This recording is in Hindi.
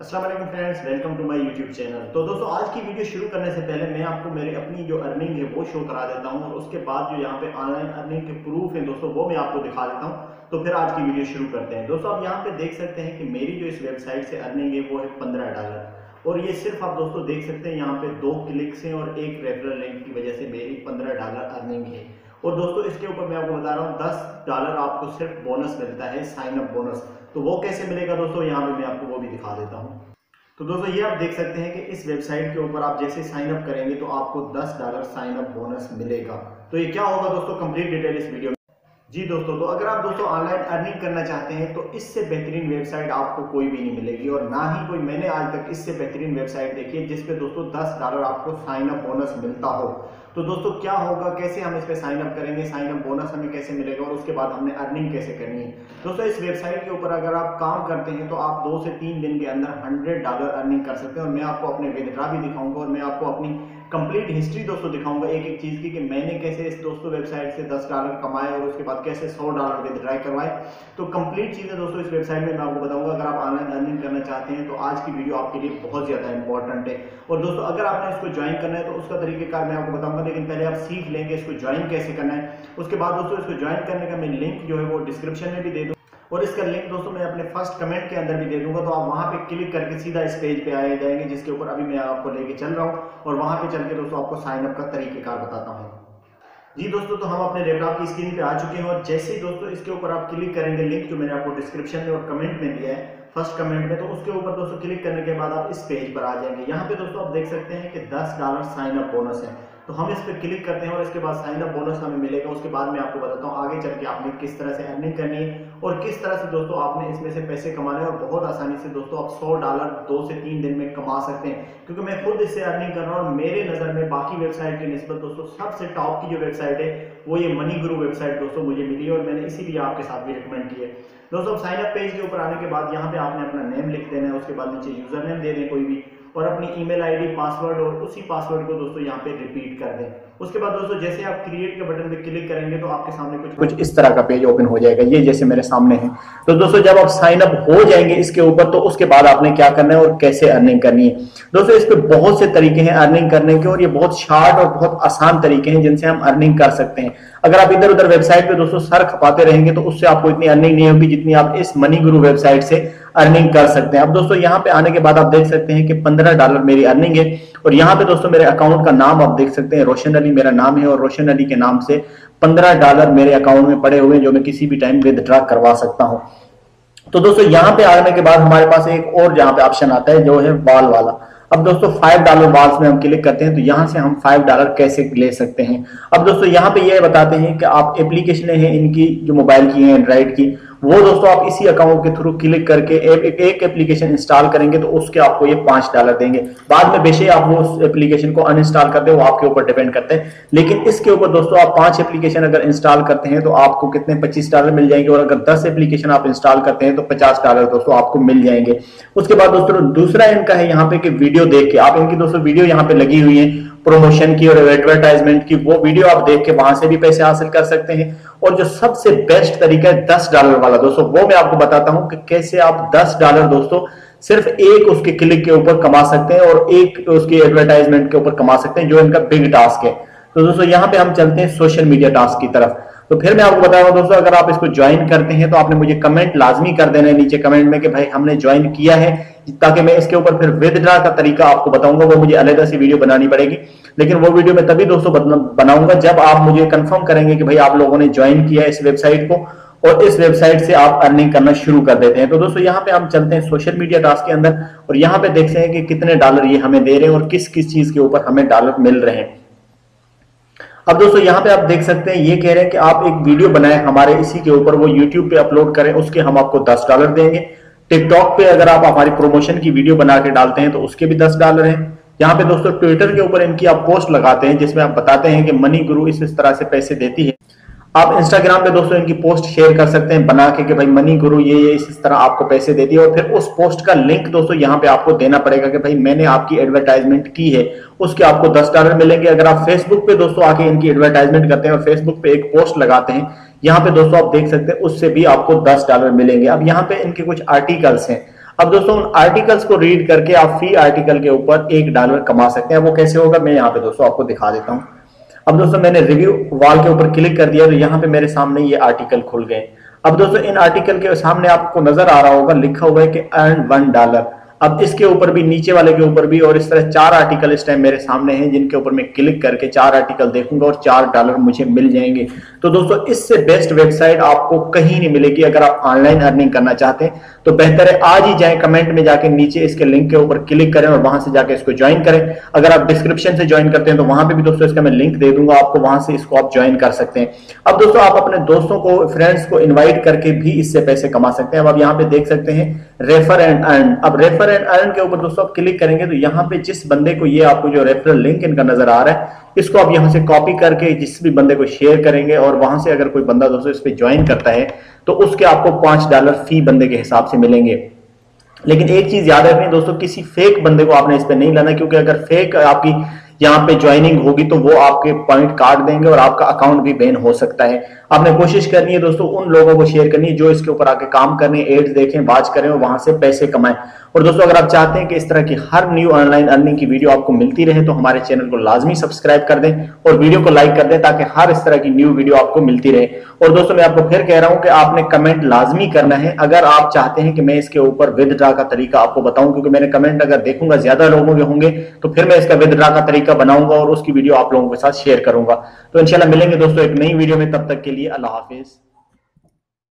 अस्सलाम वालेकुम friends, welcome to my YouTube channel. तो दोस्तों, आज की वीडियो शुरू करने से पहले मैं आपको मेरे अपनी जो अर्निंग है वो शो करा देता हूं और उसके बाद जो यहाँ पे ऑनलाइन अर्निंग के प्रूफ है दोस्तों वो मैं आपको दिखा देता हूं। तो फिर आज की वीडियो शुरू करते हैं। दोस्तों, आप यहाँ पे देख सकते हैं कि मेरी जो इस वेबसाइट से अर्निंग है वो है $15 और ये सिर्फ आप दोस्तों देख सकते हैं यहाँ पे 2 क्लिक्स हैं और एक रेफरल लिंक की वजह से मेरी $15 अर्निंग है। और दोस्तों, इसके ऊपर मैं आपको बता रहा हूँ $10 आपको सिर्फ बोनस मिलता है, साइन अप बोनस। तो वो कैसे मिलेगा दोस्तों, यहाँ पे मैं आपको वो भी दिखा देता हूँ। तो दोस्तों, ये आप देख सकते हैं कि इस वेबसाइट के ऊपर आप जैसे साइन अप करेंगे तो आपको $10 साइन अप बोनस मिलेगा। तो ये क्या होगा दोस्तों, कंप्लीट डिटेल इस वीडियो में। जी दोस्तों, तो अगर आप दोस्तों ऑनलाइन अर्निंग करना चाहते हैं तो इससे बेहतरीन वेबसाइट आपको कोई भी नहीं मिलेगी और ना ही कोई मैंने आज तक इससे बेहतरीन वेबसाइट देखी है जिसपे दोस्तों $10 आपको साइन अप बोनस मिलता हो। तो दोस्तों, क्या होगा, कैसे हम इस पे साइन अप करेंगे, साइन अप बोनस हमें कैसे मिलेगा और उसके बाद हमने अर्निंग कैसे करनी है। दोस्तों, इस वेबसाइट के ऊपर अगर आप काम करते हैं तो आप 2 से 3 दिन के अंदर $100 अर्निंग कर सकते हैं और मैं आपको अपने विथड्रॉ भी दिखाऊंगा और मैं आपको अपनी कंप्लीट हिस्ट्री दोस्तों दिखाऊंगा एक एक चीज की कि मैंने कैसे इस दोस्तों वेबसाइट से $10 कमाए और उसके बाद कैसे $100 विथड्रॉ करवाए। तो कंप्लीट चीजें दोस्तों इस वेबसाइट में मैं आपको बताऊंगा। अगर आप ऑनलाइन अर्निंग करना चाहते हैं तो आज की वीडियो आपके लिए बहुत ज्यादा इंपॉर्टेंट है। और दोस्तों, अगर आपने इसको ज्वाइन करना है तो उसका तरीकेकार मैं आपको बताऊंगा, लेकिन पहले आप सीख लेंगे इसको ज्वाइन कैसे करना है। उसके बाद दोस्तों, इसको ज्वाइन करने का मैं लिंक जो है वो डिस्क्रिप्शन में भी दे दूँ और इसका लिंक दोस्तों मैं अपने फर्स्ट कमेंट के अंदर भी दे दूंगा। तो आप वहां पे क्लिक करके सीधा इस पेज पे आए जाएंगे जिसके ऊपर अभी मैं आपको लेके चल रहा हूं और वहां पे चल के दोस्तों आपको साइन अप का तरीकेकार बताता हूं। जी दोस्तों, तो हम अपने लैपटॉप की स्क्रीन पे आ चुके हैं और जैसे ही दोस्तों इसके ऊपर आप क्लिक करेंगे, लिंक जो मैंने आपको डिस्क्रिप्शन में और कमेंट में दिया है फर्स्ट कमेंट में, तो उसके ऊपर दोस्तों क्लिक करने के बाद आप इस पेज पर आ जाएंगे। यहाँ पे दोस्तों आप देख सकते हैं कि $10 साइन अप बोनस है। तो हम इस पे क्लिक करते हैं और इसके बाद साइन अप बोनस हमें मिलेगा। उसके बाद मैं आपको बताता हूँ आगे चल के आपने किस तरह से अर्निंग करनी है और किस तरह से दोस्तों आपने इसमें से पैसे कमाने हैं। और बहुत आसानी से दोस्तों आप $100 2 से 3 दिन में कमा सकते हैं, क्योंकि मैं खुद इससे अर्निंग कर रहा हूँ और मेरे नजर में बाकी वेबसाइट की निस्बत दोस्तों सबसे टॉप की जो वेबसाइट है वो ये मनी गुरु वेबसाइट दोस्तों मुझे मिली है और मैंने इसीलिए आपके साथ भी रिकमेंड की है। दोस्तों, साइन अप पेज के ऊपर आने के बाद यहाँ पे आपने अपना नेम लिख देना है, उसके बाद नीचे यूजर नेम दे दें कोई भी और अपनी ईमेल आईडी, पासवर्ड और उसी पासवर्ड को दोस्तों यहाँ पे रिपीट कर दें। उसके बाद दोस्तों जैसे आप क्रिएट के बटन पे क्लिक करेंगे तो आपके सामने कुछ इस तरह का पेज ओपन हो जाएगा, ये जैसे मेरे सामने है। तो दोस्तों, जब आप साइन अप हो जाएंगे इसके ऊपर तो उसके बाद आपने क्या करना है और कैसे अर्निंग करनी है। दोस्तों, इस पे बहुत से तरीके हैं अर्निंग करने के और ये बहुत शार्ट और बहुत आसान तरीके हैं जिनसे हम अर्निंग कर सकते हैं। अगर आप इधर उधर वेबसाइट पे दोस्तों सर खपाते रहेंगे तो उससे आपको इतनी अर्निंग नहीं होगी जितनी आप इस मनी गुरु वेबसाइट से अर्निंग कर सकते हैं। अब दोस्तों, यहाँ पे आने के बाद आप देख सकते हैं कि $15 मेरी अर्निंग है और यहाँ पे दोस्तों मेरे अकाउंट का नाम आप देख सकते हैं, रोशन अली मेरा नाम है और रोशन अली के नाम से $15 मेरे अकाउंट में पड़े हुए जो मैं किसी भी टाइम विदड्रॉ करवा सकता हूँ। तो दोस्तों, यहाँ पे आने के बाद हमारे पास एक और जहाँ पे ऑप्शन आता है जो है वॉल वाला। अब दोस्तों $5 वॉल्स में हम क्लिक करते हैं तो यहाँ से हम $5 कैसे ले सकते हैं। अब दोस्तों यहाँ पे ये बताते हैं कि आप एप्लीकेशनें हैं इनकी जो मोबाइल की हैं, एंड्रॉइड की, वो दोस्तों आप इसी अकाउंट के थ्रू क्लिक करके एक एप्लीकेशन इंस्टॉल करेंगे तो उसके आपको ये $5 देंगे। बाद में बेशक आप वो उस एप्लीकेशन को अनइंस्टॉल करते हैं, वो आपके ऊपर डिपेंड करते हैं। लेकिन इसके ऊपर दोस्तों आप 5 एप्लीकेशन अगर इंस्टॉल करते हैं तो आपको कितने $25 मिल जाएंगे और अगर 10 एप्लीकेशन आप इंस्टॉल करते हैं तो $50 दोस्तों आपको मिल जाएंगे। उसके बाद दोस्तों दूसरा इनका है यहाँ पे कि वीडियो देख के आप इनकी दोस्तों वीडियो यहाँ पे लगी हुई है प्रमोशन की और एडवर्टाइजमेंट की, वो वीडियो आप देख के वहां से भी पैसे हासिल कर सकते हैं। और जो सबसे बेस्ट तरीका है $10 वाला दोस्तों, वो मैं आपको बताता हूं कि कैसे आप $10 दोस्तों सिर्फ एक उसके क्लिक के ऊपर कमा सकते हैं और एक उसकी एडवर्टाइजमेंट के ऊपर कमा सकते हैं, जो इनका बिग टास्क है। तो दोस्तों यहाँ पे हम चलते हैं सोशल मीडिया टास्क की तरफ। तो फिर मैं आपको बताऊंगा दोस्तों, अगर आप इसको ज्वाइन करते हैं तो आपने मुझे कमेंट लाजमी कर देना है नीचे कमेंट में कि भाई हमने ज्वाइन किया है, ताकि मैं इसके ऊपर फिर विदड्रॉ का तरीका आपको बताऊंगा। वो मुझे अलग से वीडियो बनानी पड़ेगी, लेकिन वो वीडियो मैं तभी दोस्तों बनाऊंगा जब आप मुझे कंफर्म करेंगे कि भाई आप लोगों ने ज्वाइन किया इस वेबसाइट को और इस वेबसाइट से आप अर्निंग करना शुरू कर देते हैं। तो दोस्तों यहाँ पे हम चलते हैं सोशल मीडिया टास्क के अंदर और यहाँ पे देखते हैं कि कितने डॉलर ये हमें दे रहे हैं और किस किस चीज के ऊपर हमें डॉलर मिल रहे हैं। अब दोस्तों यहाँ पे आप देख सकते हैं ये कह रहे हैं कि आप एक वीडियो बनाएं हमारे इसी के ऊपर, वो यूट्यूब पे अपलोड करें, उसके हम आपको $10 देंगे। टिकटॉक पे अगर आप हमारी प्रमोशन की वीडियो बना के डालते हैं तो उसके भी $10 हैं। यहाँ पे दोस्तों ट्विटर के ऊपर इनकी आप पोस्ट लगाते हैं जिसमें आप बताते हैं कि मनी गुरु इस तरह से पैसे देती है। आप इंस्टाग्राम पे दोस्तों इनकी पोस्ट शेयर कर सकते हैं बना के कि भाई मनी गुरु ये इस तरह आपको पैसे देती है और फिर उस पोस्ट का लिंक दोस्तों यहाँ पे आपको देना पड़ेगा कि भाई मैंने आपकी एडवर्टाइजमेंट की है, उसके आपको $10 मिलेंगे। अगर आप फेसबुक पे दोस्तों आके इनकी एडवर्टाइजमेंट करते हैं और फेसबुक पे एक पोस्ट लगाते हैं, यहाँ पे दोस्तों आप देख सकते हैं उससे भी आपको $10 मिलेंगे। अब यहाँ पे इनके कुछ आर्टिकल्स हैं, अब दोस्तों उन आर्टिकल्स को रीड करके आप फी आर्टिकल के ऊपर $1 कमा सकते हैं। वो कैसे होगा मैं यहाँ पे दोस्तों आपको दिखा देता हूँ। अब दोस्तों मैंने रिव्यू वॉल के ऊपर क्लिक कर दिया तो यहाँ पे मेरे सामने ये आर्टिकल खुल गए। अब दोस्तों इन आर्टिकल के सामने आपको नजर आ रहा होगा लिखा हुआ है कि अर्न $1। अब इसके ऊपर भी, नीचे वाले के ऊपर भी, और इस तरह 4 आर्टिकल इस टाइम मेरे सामने हैं जिनके ऊपर मैं क्लिक करके 4 आर्टिकल देखूंगा और $4 मुझे मिल जाएंगे। तो दोस्तों इससे बेस्ट वेबसाइट आपको कहीं नहीं मिलेगी। अगर आप ऑनलाइन अर्निंग करना चाहते हैं तो बेहतर है आज ही जाएं, कमेंट में जाके नीचे इसके लिंक के ऊपर क्लिक करें और वहां से जाके इसको ज्वाइन करें। अगर आप डिस्क्रिप्शन से ज्वाइन करते हैं तो वहां पे भी दोस्तों इसका मैं लिंक दे दूंगा आपको, वहां से इसको आप ज्वाइन कर सकते हैं। अब दोस्तों आप अपने दोस्तों को, फ्रेंड्स को इन्वाइट करके भी इससे पैसे कमा सकते हैं। अब आप यहाँ पे देख सकते हैं रेफर एंड अर्न। अब रेफर एंड अर्न के ऊपर दोस्तों आप क्लिक करेंगे तो यहाँ पे जिस बंदे को, ये आपको जो रेफरल लिंक इनका नजर आ रहा है, इसको आप यहां से कॉपी करके जिस भी बंदे को शेयर करेंगे और वहां से अगर कोई बंदा दोस्तों इस पे ज्वाइन करता है तो उसके आपको $5 फी बंदे के हिसाब से मिलेंगे। लेकिन एक चीज याद रखनी दोस्तों, किसी फेक बंदे को आपने इस पे नहीं लाना, क्योंकि अगर फेक आपकी यहाँ पे ज्वाइनिंग होगी तो वो आपके पॉइंट काट देंगे और आपका अकाउंट भी बैन हो सकता है। आपने कोशिश करनी है दोस्तों उन लोगों को शेयर करनी है जो इसके ऊपर आके काम करने, एड्स देखें, वॉच करें और वहां से पैसे कमाएं। और दोस्तों अगर आप चाहते हैं कि इस तरह की हर न्यू ऑनलाइन अर्निंग की वीडियो आपको मिलती रहे तो हमारे चैनल को लाजमी सब्सक्राइब कर दें और वीडियो को लाइक कर दें ताकि हर इस तरह की न्यू वीडियो आपको मिलती रहे। और दोस्तों मैं आपको फिर कह रहा हूं कि आपने कमेंट लाजमी करना है अगर आप चाहते हैं कि मैं इसके ऊपर विदड्रॉ का तरीका आपको बताऊं, क्योंकि मैंने कमेंट अगर देखूंगा ज्यादा लोगों के होंगे तो फिर मैं इसका विदड्रॉ का तरीका बनाऊंगा और उसकी वीडियो आप लोगों के साथ शेयर करूंगा। तो इंशाल्लाह मिलेंगे दोस्तों एक नई वीडियो में, तब तक के लिए अल्लाह हाफिज।